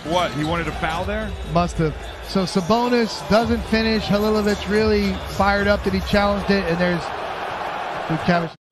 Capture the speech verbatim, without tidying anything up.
What? He wanted a foul there? Must have. So Sabonis doesn't finish. Halilovic really fired up that he challenged it, and there's Bukovic.